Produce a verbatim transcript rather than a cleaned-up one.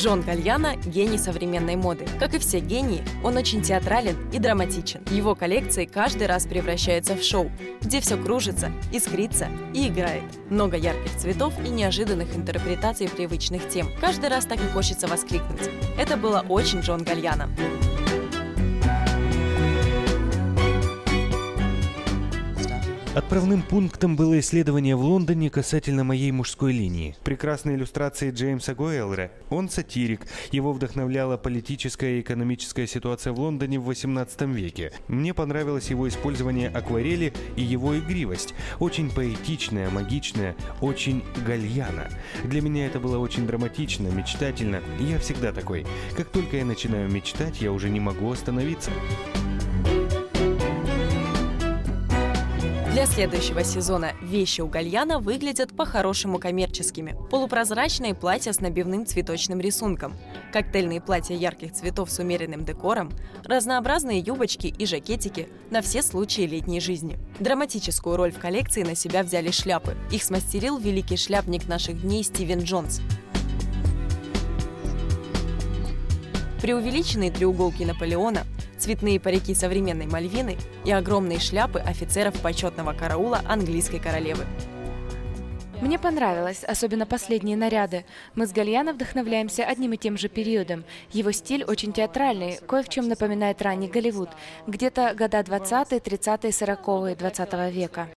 Джон Гальяно – гений современной моды. Как и все гении, он очень театрален и драматичен. Его коллекции каждый раз превращаются в шоу, где все кружится, искрится и играет. Много ярких цветов и неожиданных интерпретаций привычных тем. Каждый раз так и хочется воскликнуть. Это было очень Джон Гальяно. Отправным пунктом было исследование в Лондоне касательно моей мужской линии. Прекрасные иллюстрации Джеймса Гоэлра. Он сатирик. Его вдохновляла политическая и экономическая ситуация в Лондоне в восемнадцатом веке. Мне понравилось его использование акварели и его игривость. Очень поэтичная, магичная, очень Гальяно. Для меня это было очень драматично, мечтательно. Я всегда такой. Как только я начинаю мечтать, я уже не могу остановиться. Для следующего сезона вещи у Гальяно выглядят по-хорошему коммерческими. Полупрозрачные платья с набивным цветочным рисунком, коктейльные платья ярких цветов с умеренным декором, разнообразные юбочки и жакетики на все случаи летней жизни. Драматическую роль в коллекции на себя взяли шляпы. Их смастерил великий шляпник наших дней Стивен Джонс. Преувеличенные треуголки Наполеона, цветные парики современной Мальвины и огромные шляпы офицеров почетного караула английской королевы. Мне понравилось, особенно последние наряды. Мы с Гальяно вдохновляемся одним и тем же периодом. Его стиль очень театральный, кое в чем напоминает ранний Голливуд, где-то года двадцатые, тридцатые, сороковые двадцатого века.